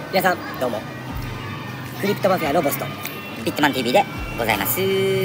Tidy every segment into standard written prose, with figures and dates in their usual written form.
皆さんどうも、クリプトマフィアのボスとビットマン TV でございます。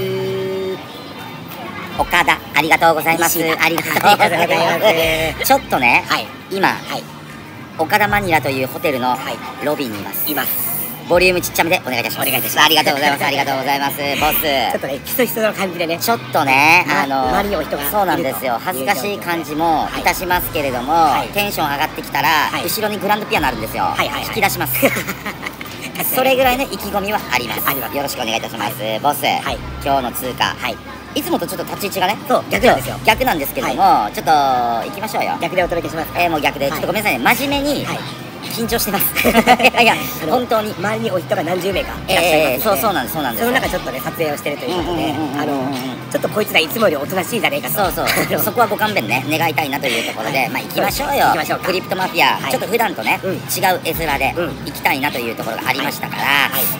岡田、ありがとうございます。ありがとうございます。ちょっとね、今、岡田マニラというホテルのロビーにいます。ボリュームちっちゃめでお願いいたします。ありがとうございます。ありがとうございます。ボス。 ちょっとね、ひそひそな感じでね。 ちょっとね、 周りにお人が。 そうなんですよ。恥ずかしい感じもいたしますけれども、テンション上がってきたら、後ろにグランドピアノあるんですよ。引き出します。それぐらいの意気込みはあります。よろしくお願いいたします。ボス、今日の通貨。いつもとちょっと立ち位置がね、 逆なんですよ。 逆なんですけれども、ちょっと行きましょうよ。 逆でお届けします。 もう逆で、ちょっとごめんなさいね、真面目に緊張してます。いや、本当に周りにお人が何十名かそうなんです、そうなんです。 その中ちょっとね、撮影をしてるということで、ちょっとこいつらいつもよりおとなしいじゃねえかと。 そこはご勘弁ね、願いたいなというところで、まあ行きましょうよ。クリプトマフィア、ちょっと普段とね、違う絵面で行きたいなというところがありましたから、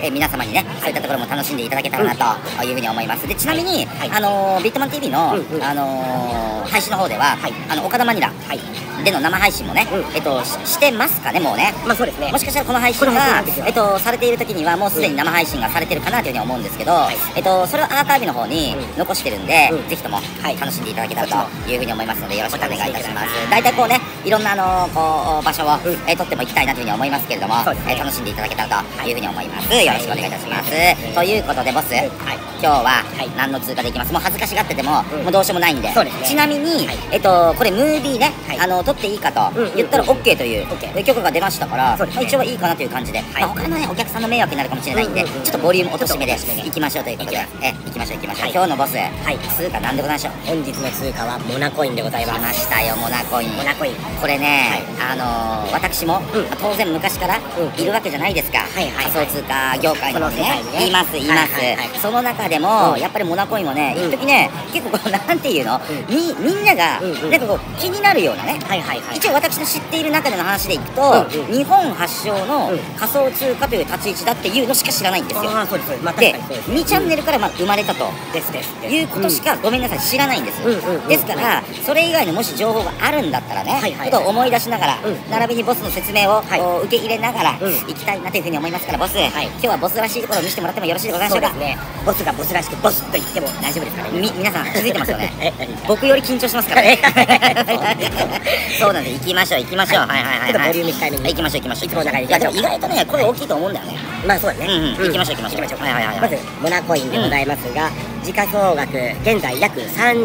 皆様にね、そういったところも楽しんでいただけたらなというふうに思います。で、ちなみに、ビットマン TV の配信の方では、岡田マニラでの生配信もね、してますかね、もうね。 まあそうですね。 もしかしたらこの配信がされている時にはもうすでに生配信がされてるかなというふうに思うんですけど、それをアーカイブの方に残してるんで、ぜひとも楽しんでいただけたらというふうに思いますので、よろしくお願いいたします。大体こうね、いろんなこう場所を撮ってもいきたいなというふうに思いますけれども、楽しんでいただけたらというふうに思います。よろしくお願いいたします。ということでボス、今日は何の通貨でいきます。もう恥ずかしがっててももうどうしようもないんで、ちなみにこれムービーね、撮っていいかと言ったら OK という許可が出ましたから、一応はいいかなという感じで、他のねお客さんの迷惑になるかもしれないんで、ちょっとボリューム落としめでいきましょうということで、いきましょう。今日のボス、通貨なんでございましょう。 本日の通貨はモナコインでございます。 来ましたよ、モナコイン。これね、私も当然昔からいるわけじゃないですか。仮想通貨業界のね、います。その中でもやっぱりモナコインもね、一時ね、結構なんていうの、みんながなんかこう気になるようなね、一応私の知っている中での話でいくと、日本発祥の仮想通貨という立ち位置だっていうのしか知らないんですよ。で、2チャンネルから生まれたということしかごめんなさい、知らないんです。ですから、それ以外のもし情報があるんだったらね、ちょっと思い出しながら、並びにボスの説明を受け入れながらいきたいなというふうに思いますから、ボス、今日はボスらしいところを見せてもらってもよろしいでございましょうか。 ボスがボスらしくボスと言っても大丈夫ですかね。 皆さん気づいてますよね。僕より緊張してますからね。そうなんで、行きましょう。ちょっとボリューム控えめに行きましょう。 いつもの中で。 いやでも意外とね、声大きいと思うんだよね。 まあそうだね。 行きましょう。 まずモナコインでございますが、時価総額現在約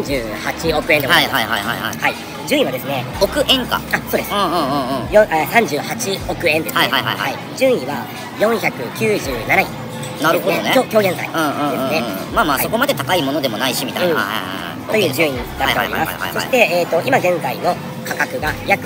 38億円でございます。順位はですね、 億円か。 そうです。38億円ですね。順位は497位。 なるほどね。 今日現在ですね。 まあそこまで高いものでもないしみたいなという順位になっております。そして今現在の価格が約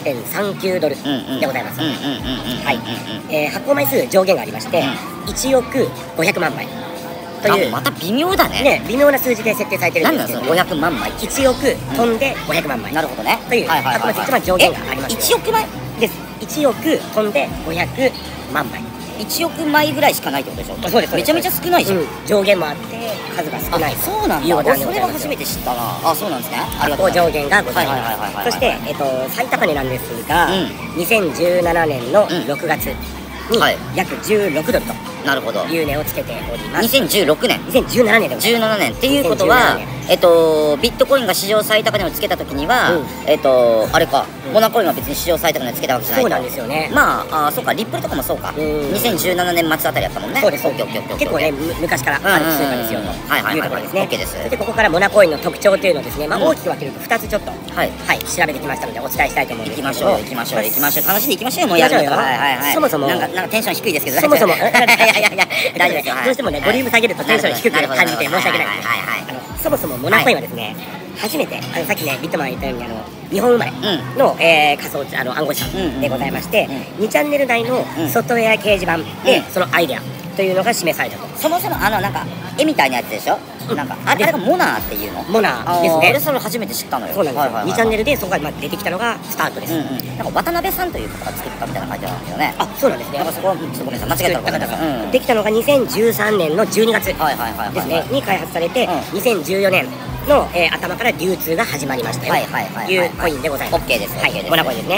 0.39 ドルでございます。発行枚数上限がありまして、1億500万枚という、 また微妙だね。 微妙な数字で設定されてるんですけど、 500万枚、 1億飛んで500万枚。 なるほどね。 という発行枚数一番上限があります。 1億枚です。1億飛んで500万枚。 1億枚ぐらいしかないってことでしょ。 そうです。 めちゃめちゃ少ないじゃん。 上限もあって数が少ない。 そうなんだ。それは初めて知ったな。そうなんですね。ありがとうございます。 上限がございます。そして最高値なんですが、2017年の6月に約16ドルとなるほどいう値をつけております。 2016年 2017年で 17年っていうことは、ビットコインが史上最高値をつけた時には、あれか、モナコインは別に史上最高値をつけたわけじゃないと。 そうなんですよね。 まあそうか、リップルとかもそうか、2017年末あたりやったもんね。 そうです。結構ね、昔からある通貨ですよというところですね。そしてここからモナコインの特徴というのをですね、大きく分けると2つちょっと調べてきましたのでお伝えしたいと思うんですけど、行きましょう。楽しんでいきましょうよ。もうやるよ。そもそもなんかテンション低いですけど、そもそも大丈夫ですよ。どうしてもね、ボリューム下げるとテンション低く感じて申し訳ないです。そもそもモナコインはですね、初めてさっきねビットマン言ったように日本生まれの仮想暗号資産でございまして、2チャンネル内のソフトウェア掲示板でそのアイデアというのが示されたと。 そもそもなんか絵みたいなやつでしょ。なんかあれがモナーっていうの。 モナーですね。 俺それ初めて知ったのよ。 そうなんですよ。2チャンネルでそこが出てきたのがスタートです。 なんか渡辺さんという方が作ったみたいな感じなんですよね。 そうなんですね。 なんかそこはちょっとごめんなさい、間違えたらごめんなさい。 できたのが2013年の12月ですねに開発されて、2014年の頭から流通が始まりましたよというコインでございます。 OK です。 モナコインですね。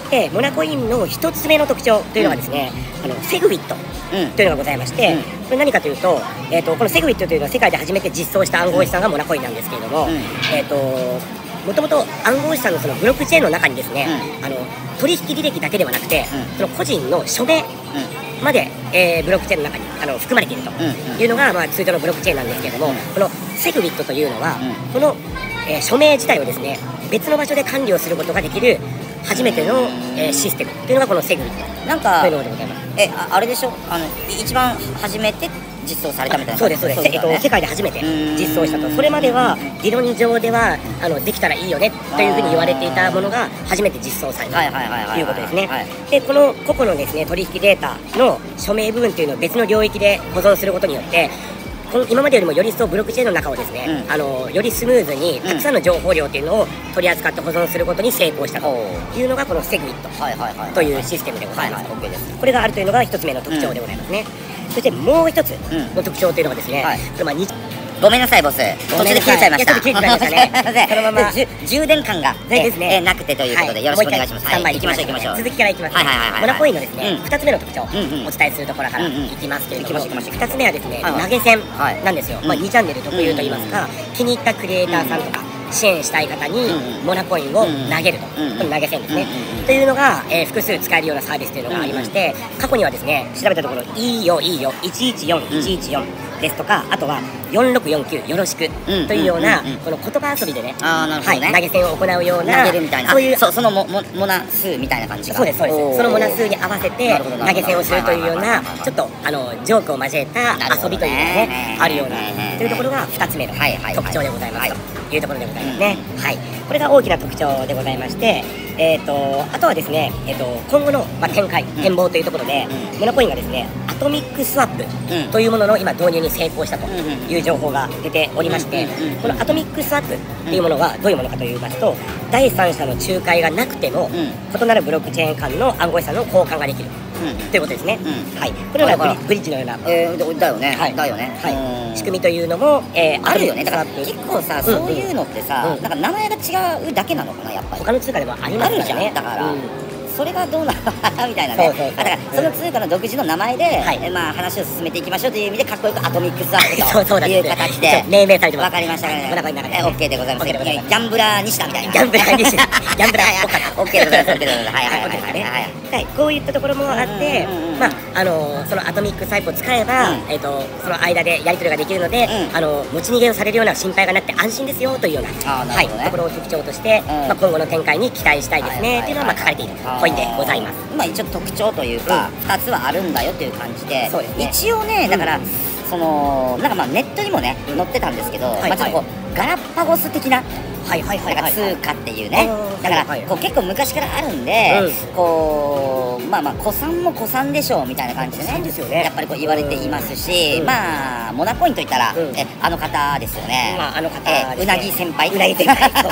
でモナコインの1つ目の特徴というのがですね、セグウィットというのがございまして、これ何かというと、このセグウィットというのは世界で初めて実装した暗号資産がモナコインなんですけれども、もともと暗号資産のそのブロックチェーンの中にですね、取引履歴だけではなくて、その個人の署名まで、ブロックチェーンの中に含まれているというのが、通常のブロックチェーンなんですけれども、このセグウィットというのは、この、署名自体をですね別の場所で管理をすることができる初めての、システムというのがこのセグウィットなんかというのでございます。 あれでしょ、一番初めて実装されたみたいな。 そうですそうです。世界で初めて実装したと。それまでは理論上ではできたらいいよねというふうに言われていたものが初めて実装されたということですね。でこの個々のですね取引データの署名部分というのを別の領域で保存することによって、今までよりもより一層ブロックチェーンの中をですね、よりスムーズにたくさんの情報量というのを取り扱って保存することに成功したというのがこのセグウィットというシステムでございます。これがあるというのが一つ目の特徴でございますね。そしてもう一つの特徴というのがですね、 ごめんなさいボス、途中で切れちゃいました。 切れちゃいましたね。 そのまま充電感がなくてということでよろしくお願いします。 行きましょう行きましょう。続きからいきます。モナコインのですね2つ目の特徴お伝えするところからいきますけれども、2つ目はですね投げ銭なんですよ。2チャンネル特有といいますか、気に入ったクリエイターさんとか支援したい方にモナコインを投げると、この投げ銭ですねというのが複数使えるようなサービスというのがありまして、過去にはですね調べたところいいよいいよ114114ですとか、あとは4649よろしくというようなこの言葉遊びでね投げ銭を行うような投げるみたいな、そういうそのモナ数みたいな感じが、 そうですそうです。そのモナ数に合わせて投げ銭をするというようなちょっとジョークを交えた遊びというのがねあるようなというところが2つ目の特徴でございますというところでございますね。これが大きな特徴でございまして、あとはですね、今後の展望というところでモナコインがですねアトミックスワップというものの今導入に成功したという情報が出ておりまして、このアトミックスワップっていうものはどういうものかといいますと、第三者の仲介がなくても異なるブロックチェーン間の暗号資産の交換ができるということですね。これはブリッジのようなだよね仕組みというのもあるよね。だから結構さそういうのってさなんか名前が違うだけなのかな、やっぱり他の通貨でもありますからね。 だからそれがどうなのかなみたいなね。だからその通貨の独自の名前で話を進めていきましょうという意味でかっこよくアトミックスワップという形で命名されてます。 わかりましたね。OK でございます。ギャンブラー西田みたいな。 ギャンブラー西田。ギャンブラー OK でございます。はいこういったところもあって、そのアトミックスワップを使えばその間でやり取りができるので、持ち逃げをされるような心配がなくて安心ですよというようなところを特徴として今後の展開に期待したいですねというのが書かれているコインでございます。 一応特徴というか2つはあるんだよという感じで、一応ねだからそのなんかネットにもね載ってたんですけど、ちょっとこうガラパゴス的な通貨っていうね、だからこう結構昔からあるんで、こう古参も古参でしょうみたいな感じでねやっぱりこう言われていますし、モナコインといったらあの方ですよね。うなぎ先輩、うな先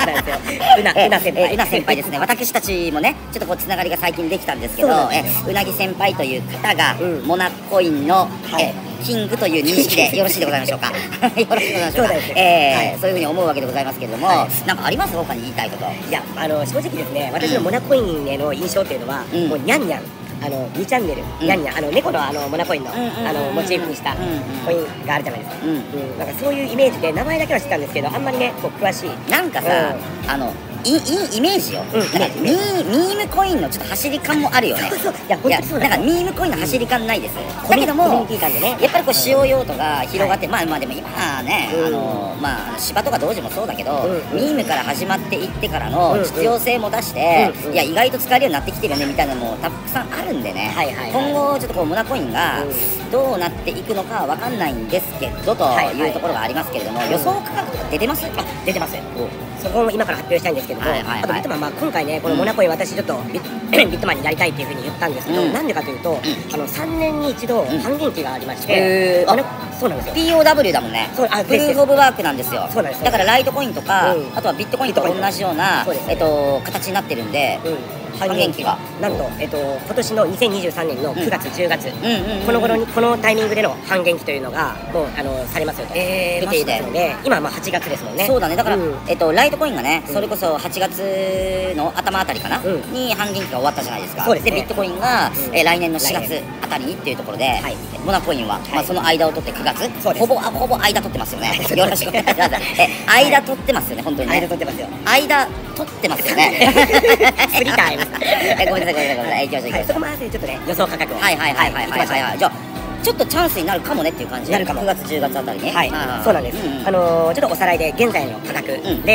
輩ですね。私たちもねちょっとこうつながりが最近できたんですけど、うなぎ先輩という方がモナコインのキングという認識でよろしいでございましょうか。よろしいでございましょうか。そういうふうに思うわけでございますけれども、なんかあります？他に言いたいこと。 いや正直ですね、私のモナコインへの印象っていうのはもうニャンニャン2チャンネルニャンニャン猫のモナコインのモチーフにしたコインがあるじゃないですか。なんかそういうイメージで名前だけは知ってたんですけど、あんまりねこう詳しいなんかさイメージよ。ミームコインのちょっと走り感もあるよね。 いや本当にそうだ。 なんかミームコインの走り感ないです。だけどもやっぱりこう使用用途が広がって、でも今はね芝とか同時もそうだけど、ミームから始まっていってからの実用性も出して、いや意外と使えるようになってきてるよねみたいなのもたくさんあるんでね、今後ちょっとこうモナコインがどうなっていくのかは分かんないんですけどというところがありますけれども、予想価格とか出てます？ 出てます。そこも今から発表したいんですけども、あとビットマン今回ねこのモナコイン私ちょっとビットマンにやりたいっていうふうに言ったんですけど、なんでかというと3年に一度半減期がありまして、そうなんですよ。 POW だもんね。プルーフオブワークなんですよ。だからライトコインとかあとはビットコインと同じような形になってるんで、 半減期がなんと、今年の2023年の9月、10月、この頃にこのタイミングでの半減期というのがもうされますよと出ていますので、今まあ8月ですもんね。 そうだね。だからライトコインがね、それこそ8月の頭あたりかなに半減期が終わったじゃないですか。でビットコインが来年の4月あたりにっていうところで、モナコインはまあその間を取って9月、ほぼ間取ってますよね。よろしくお願いします。間取ってますよね、本当にね。 間取ってますよ。 間取ってますよね。 スリタイム。 ごめんなさい。行きましょう。 そこまでちょっとね、予想価格を。 じゃあちょっとチャンスになるかもねっていう感じ。なるかも。9月10月あたりね。 はい、そうなんです。ちょっとおさらいで現在の価格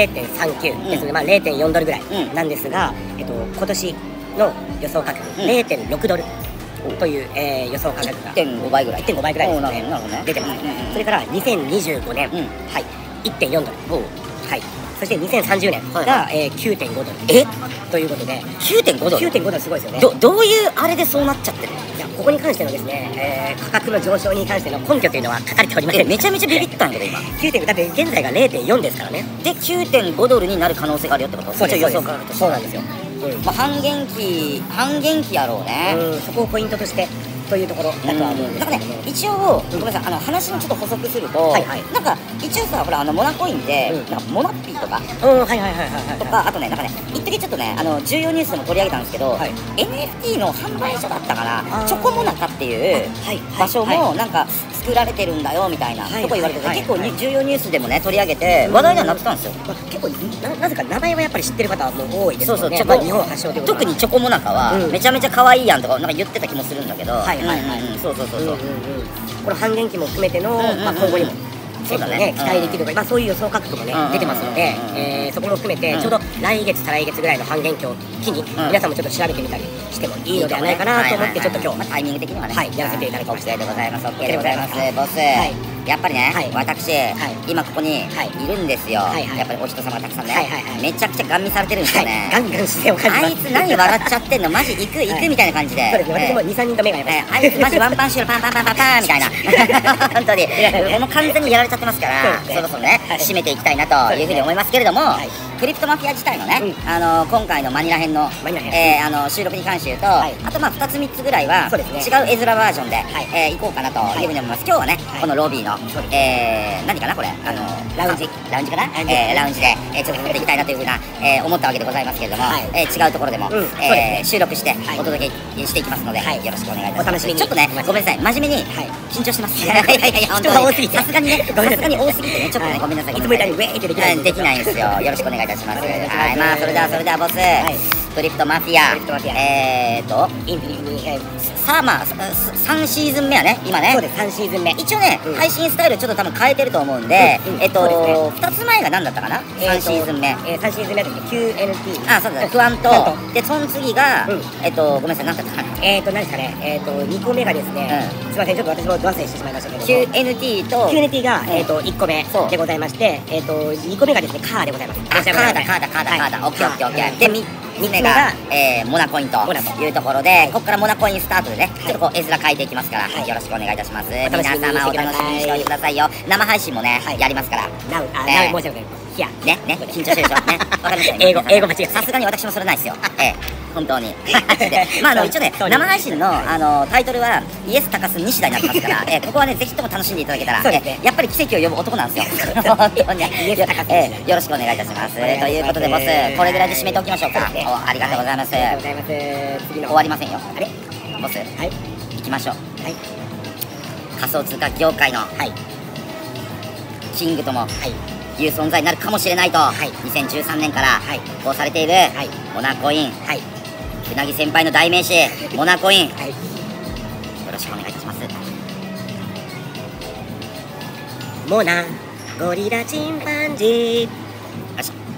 0.39 ですので、まあ0.4ドルぐらいなんですが、今年の予想価格 0.6 ドルという予想価格が 1.5 倍ぐらいですね。出てます。それから2025年はい 1.4 ドル。はい。そして2030年が 9.5 ドルということで、 9.5 ドル 9.5 ドルすごいですよね。 どういうあれでそうなっちゃってるの？ いや、ここに関してのですね、価格の上昇に関しての根拠というのは書かれておりません。 めちゃめちゃビビったんだけど今。 9.5だって現在が 0.4 ですからね。 で 9.5 ドルになる可能性があるよってこと？ そうです。 予想価格として。 そうなんですよ。 まあ半減期やろうね。 そこをポイントとしてというところだとは思うんですけども、 一応ごめんなさい、話のちょっと補足すると、なんか一応さ、ほらモナコインでなんかモナッピーとかとか、あとねなんかね一時ちょっとね重要ニュースでも取り上げたんですけど、NFT の販売所だったかな、チョコモナカっていう場所もなんか作られてるんだよみたいなとこ言われてて、結構重要ニュースでもね取り上げて話題にはなってたんですよ。 結構なぜか名前はやっぱり知ってる方はもう多いですよね。日本発祥ということは。 特にチョコモナカはめちゃめちゃ可愛いやんとかなんか言ってた気もするんだけど、そうこの半減期も含めての今後にもそうだね、期待できるとか、そういう予想価格もね出てますので、そこも含めてちょうど来月再来月ぐらいの半減期を機に皆さんもちょっと調べてみたりしてもいいのではないかなと思って、ちょっと今日タイミング的にはねやらせていただきました。 OK でございます。 OK でございます。ボス、やっぱりね、私今ここにいるんですよ。やっぱりお人様がたくさんね、めちゃくちゃガン見されてるんですよね。 ガンガン視線を感じます。 あいつ何笑っちゃってんの、マジ行くみたいな感じで。 そうですね、私も 2,3 人と目がやっぱりあいつマジワンパンシュールパンパンパンパンパンみたいな本当にもう完全にやられちゃってますから、そろそろね締めていきたいなというふうに思いますけれども、クリプトマフィア自体のね今回のマニラ編の収録に関して言うと、あとまあ2つ3つぐらいは違う絵面バージョンで行こうかなというふうに思います。今日はねこのロビーの何かなこれラウンジかな、ラウンジでちょっと撮っていきたいなというふうな思ったわけでございますけれども、違うところでも収録してお届けしていきますので、よろしくお願いいたします。ちょっとねごめんなさい、真面目に緊張してます。本当にさすがに多すぎてね、ちょっとねごめんなさい。 いつもみたいにウェーってできないんですよ。よろしくお願いいたします。はい、まあそれではボス、クリプトマフィアインフィニティさあまあ3シーズン目はね今ね。 そうです、3シーズン目。 一応ね配信スタイルちょっと多分変えてると思うんで、2つ前が何だったかな、3シーズン目。 3シーズン目ですね、QNT。 あ、そうだね、不安とでその次がごめんなさい、何だったかな。 何ですかね、2個目がですね、すいません、ちょっと私もド忘れしてしまいましたけど、 QNT が1個目でございまして、2個目がですねカーでございます。 カーダオッケーで3つ目がモナコインというところで、ここからモナコインスタートでねちょっとこう絵面変えていきますから、よろしくお願いいたします。皆様お楽しみにしておいてくださいよ。生配信もねやりますから。 申し訳ない。 ね緊張してるでしょね。わかりました。 英語間違えた。 さすがに私もそれないですよ。本当にまあ一応ね生配信のタイトルはイエス高須西田になってますからここはねぜひとも楽しんでいただけたら、やっぱり奇跡を呼ぶ男なんですよ。本当によろしくお願いいたします。ということでボス、これぐらいで締めておきましょうか。ありがとうございます。終わりませんよ。あれボス、行きましょう。仮想通貨業界のキングともいう存在になるかもしれないと、2013年からこうされているモナコイン、うなぎ先輩の代名詞モナコイン、よろしくお願いいたします。 モナゴリラチンパンジー。 よいしょ。